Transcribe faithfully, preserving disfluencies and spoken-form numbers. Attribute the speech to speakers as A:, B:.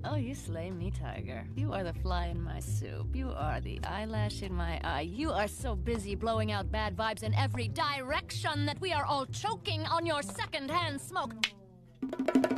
A: Oh, you slay me, Tiger. You are the fly in my soup. You are the eyelash in my eye. You are so busy blowing out bad vibes in every direction that we are all choking on your secondhand smoke.